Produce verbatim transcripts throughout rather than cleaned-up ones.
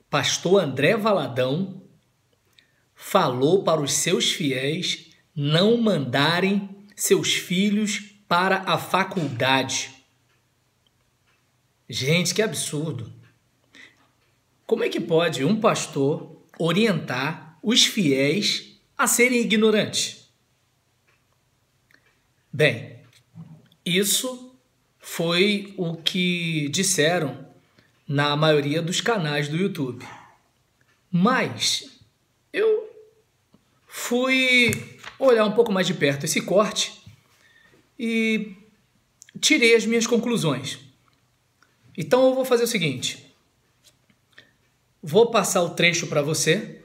pastor André Valadão falou para os seus fiéis não mandarem seus filhos para a faculdade. Gente, que absurdo! Como é que pode um pastor orientar os fiéis a serem ignorantes? Bem, isso foi o que disseram na maioria dos canais do YouTube. Mas eu fui olhar um pouco mais de perto esse corte e tirei as minhas conclusões. Então eu vou fazer o seguinte. Vou passar o trecho para você.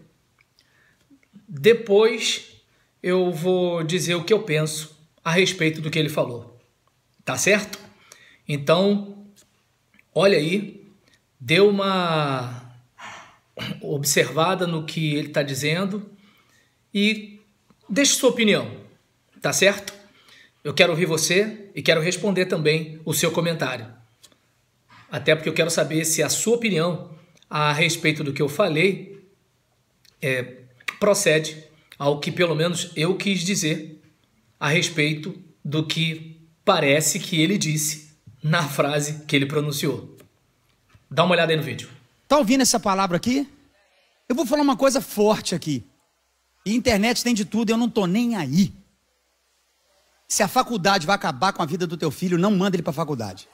Depois eu vou dizer o que eu penso a respeito do que ele falou. Tá certo? Então, olha aí, dê uma observada no que ele está dizendo e deixe sua opinião. Tá certo? Eu quero ouvir você e quero responder também o seu comentário. Até porque eu quero saber se a sua opinião a respeito do que eu falei é, procede ao que pelo menos eu quis dizer a respeito do que parece que ele disse na frase que ele pronunciou. Dá uma olhada aí no vídeo. Tá ouvindo essa palavra aqui? Eu vou falar uma coisa forte aqui. E internet tem de tudo, eu não tô nem aí. Se a faculdade vai acabar com a vida do teu filho, não manda ele para a faculdade.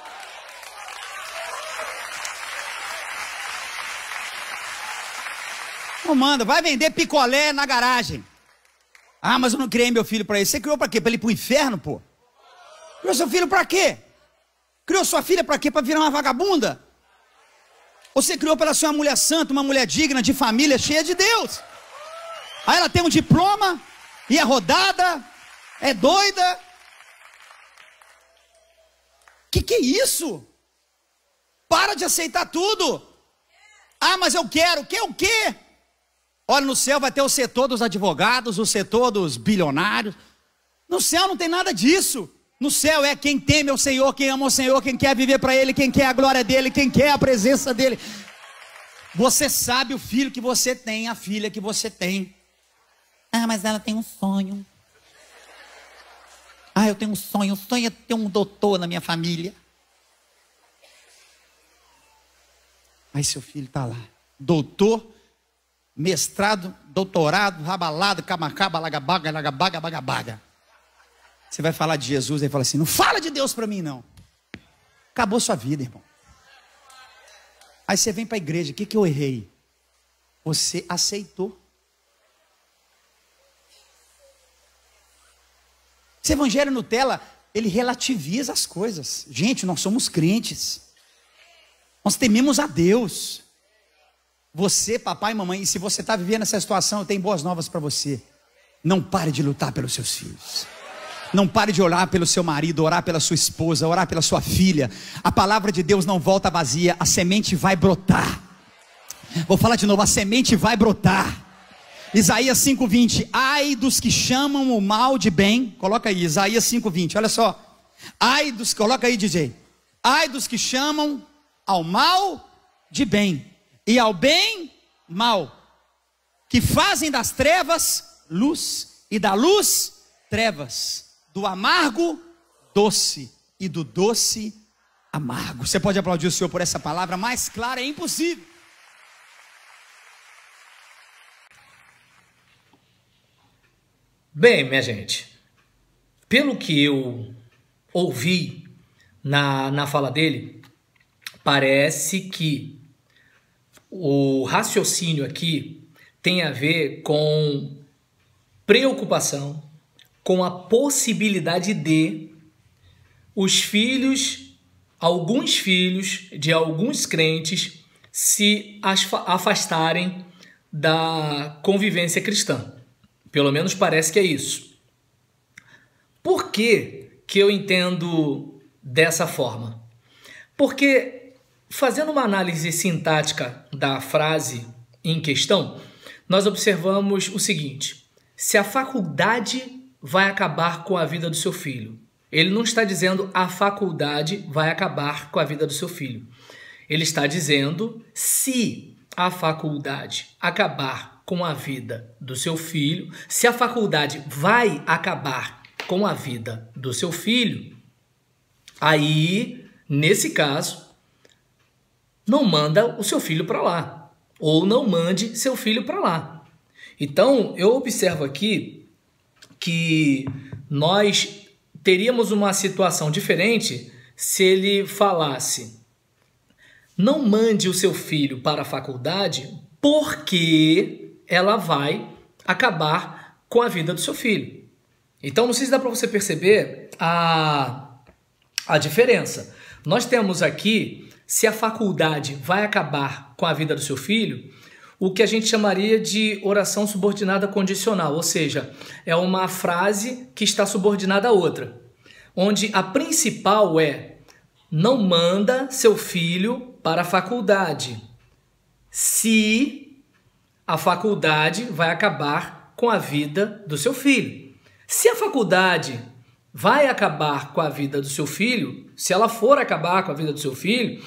Não manda, vai vender picolé na garagem. Ah, mas eu não criei meu filho para isso. Você criou para quê? Para ele ir pro inferno, pô? Criou seu filho para quê? Criou sua filha para quê? Para virar uma vagabunda? Ou você criou para ela ser uma mulher santa, uma mulher digna, de família, cheia de Deus? Aí ela tem um diploma, e é rodada, é doida. Que que é isso? Para de aceitar tudo. Ah, mas eu quero, quer o quê? Olha, no céu vai ter o setor dos advogados, o setor dos bilionários. No céu não tem nada disso. No céu é quem teme ao Senhor, quem ama o Senhor, quem quer viver para Ele, quem quer a glória dEle, quem quer a presença dEle. Você sabe o filho que você tem, a filha que você tem. Ah, mas ela tem um sonho. Ah, eu tenho um sonho, o sonho é ter um doutor na minha família. Aí seu filho está lá, doutor, mestrado, doutorado, rabalado, camacaba, lagabaga, lagabaga, bagabaga. Você vai falar de Jesus e fala assim, não fala de Deus para mim não. Acabou sua vida, irmão. Aí você vem para a igreja, o que que eu errei? Você aceitou. Esse evangelho Nutella, ele relativiza as coisas. Gente, nós somos crentes. Nós tememos a Deus. Você, papai e mamãe, e se você está vivendo essa situação, eu tenho boas novas para você. Não pare de lutar pelos seus filhos. Não pare de orar pelo seu marido, orar pela sua esposa, orar pela sua filha. A palavra de Deus não volta vazia, a semente vai brotar. Vou falar de novo, a semente vai brotar. Isaías cinco, vinte, ai dos que chamam o mal de bem. Coloca aí, Isaías cinco, vinte, olha só. Ai dos, coloca aí, D J. Ai dos que chamam ao mal de bem, e ao bem, mal. Que fazem das trevas, luz, e da luz, trevas. Do amargo, doce, e do doce, amargo. Você pode aplaudir o Senhor por essa palavra mais clara, é impossível. Bem, minha gente, pelo que eu ouvi na, na fala dele, parece que o raciocínio aqui tem a ver com preocupação, com a possibilidade de os filhos, alguns filhos de alguns crentes se afastarem da convivência cristã. Pelo menos parece que é isso. Por que que eu entendo dessa forma? Porque, fazendo uma análise sintática da frase em questão, nós observamos o seguinte: se a faculdade vai acabar com a vida do seu filho, ele não está dizendo a faculdade vai acabar com a vida do seu filho. Ele está dizendo se a faculdade acabar com a vida do seu filho, se a faculdade vai acabar com a vida do seu filho, aí, nesse caso, não manda o seu filho para lá, ou não mande seu filho para lá. Então, eu observo aqui que nós teríamos uma situação diferente se ele falasse: não mande o seu filho para a faculdade porque ela vai acabar com a vida do seu filho. Então, não sei se dá para você perceber a, a diferença. Nós temos aqui, se a faculdade vai acabar com a vida do seu filho, o que a gente chamaria de oração subordinada condicional, ou seja, é uma frase que está subordinada a outra, onde a principal é: não manda seu filho para a faculdade, se a faculdade vai acabar com a vida do seu filho. Se a faculdade vai acabar com a vida do seu filho, se ela for acabar com a vida do seu filho,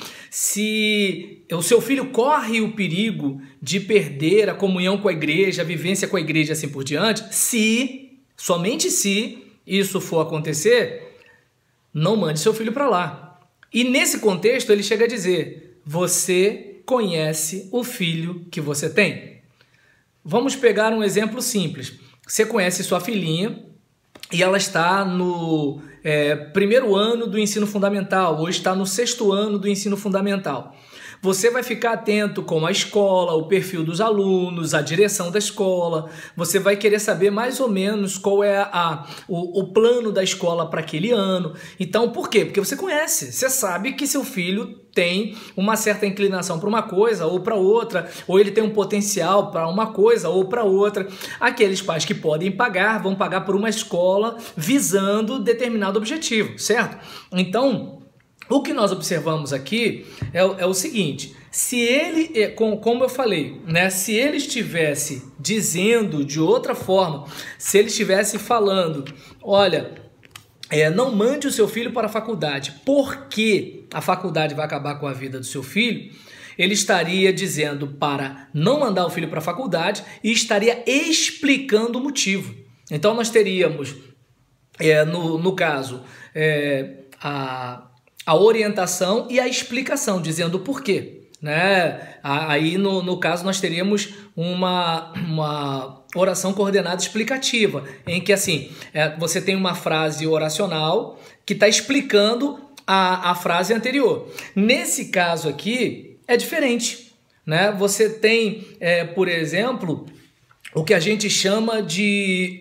se o seu filho corre o perigo de perder a comunhão com a igreja, a vivência com a igreja e assim por diante, se, somente se isso for acontecer, não mande seu filho para lá. E nesse contexto ele chega a dizer: você conhece o filho que você tem. Vamos pegar um exemplo simples. Você conhece sua filhinha e ela está no é, primeiro ano do ensino fundamental, ou está no sexto ano do ensino fundamental. Você vai ficar atento com a escola, o perfil dos alunos, a direção da escola. Você vai querer saber mais ou menos qual é a, o, o plano da escola para aquele ano. Então, por quê? Porque você conhece, você sabe que seu filho tem uma certa inclinação para uma coisa ou para outra, ou ele tem um potencial para uma coisa ou para outra. Aqueles pais que podem pagar, vão pagar por uma escola visando determinado objetivo, certo? Então, o que nós observamos aqui é, é o seguinte: se ele, como eu falei, né, se ele estivesse dizendo de outra forma, se ele estivesse falando, olha, é, não mande o seu filho para a faculdade, porque a faculdade vai acabar com a vida do seu filho, ele estaria dizendo para não mandar o filho para a faculdade e estaria explicando o motivo. Então nós teríamos, é, no, no caso, é, a... a orientação e a explicação, dizendo o porquê, né? Aí, no, no caso, nós teríamos uma, uma oração coordenada explicativa, em que, assim, é, você tem uma frase oracional que está explicando a, a frase anterior. Nesse caso aqui, é diferente, né? Você tem, é, por exemplo, o que a gente chama de...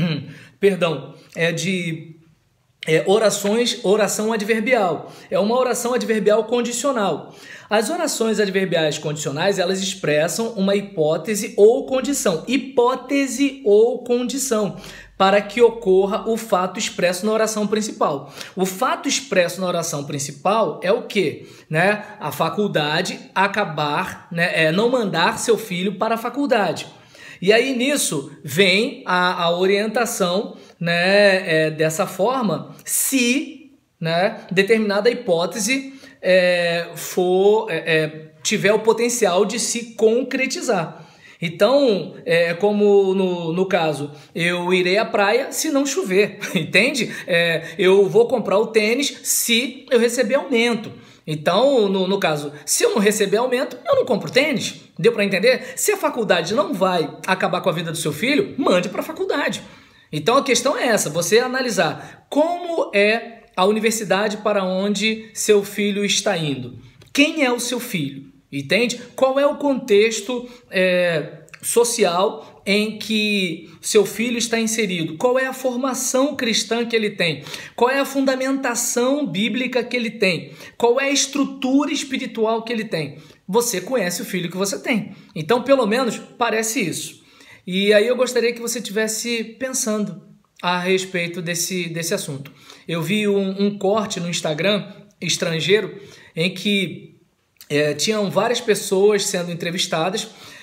perdão, é de... É, orações, oração adverbial. É uma oração adverbial condicional. As orações adverbiais condicionais, elas expressam uma hipótese ou condição. Hipótese ou condição, para que ocorra o fato expresso na oração principal. O fato expresso na oração principal é o quê? Né? A faculdade acabar, né? É, não mandar seu filho para a faculdade. E aí nisso vem a, a orientação, né, é, dessa forma, se, né, determinada hipótese é, for, é, é, tiver o potencial de se concretizar. Então, é como no, no caso, eu irei à praia se não chover, entende? É, eu vou comprar o tênis se eu receber aumento. Então, no, no caso, se eu não receber aumento, eu não compro tênis. Deu para entender? Se a faculdade não vai acabar com a vida do seu filho, mande para a faculdade. Então, a questão é essa, você analisar como é a universidade para onde seu filho está indo. Quem é o seu filho? Entende? Qual é o contexto é, social em que seu filho está inserido? Qual é a formação cristã que ele tem? Qual é a fundamentação bíblica que ele tem? Qual é a estrutura espiritual que ele tem? Você conhece o filho que você tem. Então, pelo menos, parece isso. E aí eu gostaria que você estivesse pensando a respeito desse, desse assunto. Eu vi um, um corte no Instagram estrangeiro em que É, tinham várias pessoas sendo entrevistadas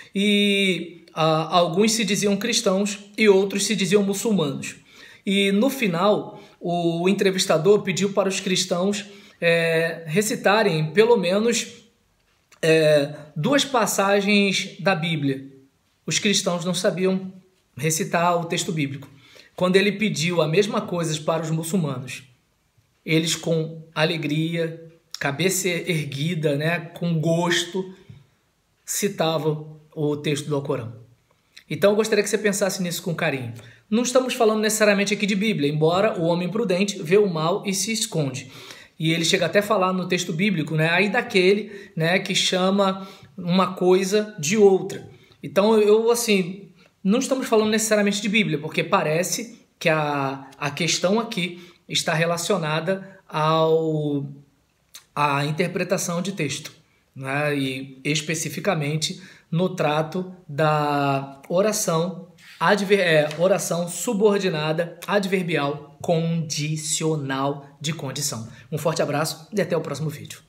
e ah, alguns se diziam cristãos e outros se diziam muçulmanos. E no final, o entrevistador pediu para os cristãos é, recitarem pelo menos é, duas passagens da Bíblia. Os cristãos não sabiam recitar o texto bíblico. Quando ele pediu a mesma coisa para os muçulmanos, eles com alegria, cabeça erguida, né, com gosto, citavam o texto do Alcorão. Então eu gostaria que você pensasse nisso com carinho. Não estamos falando necessariamente aqui de Bíblia, embora o homem prudente vê o mal e se esconde. E ele chega até a falar no texto bíblico, né, aí daquele, né, que chama uma coisa de outra. Então eu, assim, não estamos falando necessariamente de Bíblia, porque parece que a, a questão aqui está relacionada ao, à interpretação de texto, né, e especificamente no trato da oração, adver, é, oração subordinada, adverbial, condicional de condição. Um forte abraço e até o próximo vídeo.